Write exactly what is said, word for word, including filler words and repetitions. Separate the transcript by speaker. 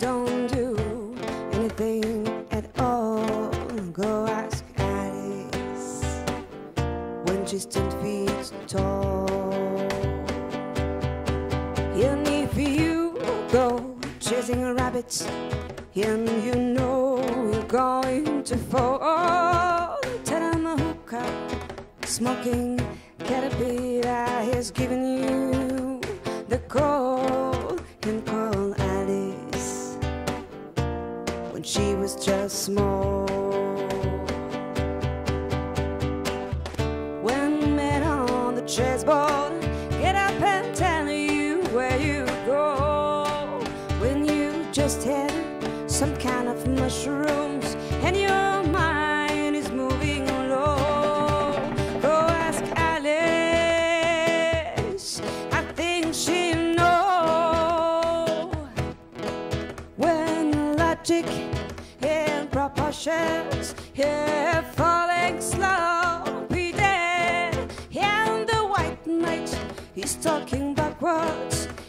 Speaker 1: don't do anything at all. Go ask Alice when she's ten feet tall. And if you go chasing rabbits and you know you're going to fall, tell him a hookah smoking caterpillar has given you the call, and call Alice when she was just small. When men on the chessboard get up and tell you where you go, when you just had some kind of mushrooms and your mind is moving low, go ask Alice, I think she knows. When logic and proportions are falling slow, be dead, and the white knight is talking backwards,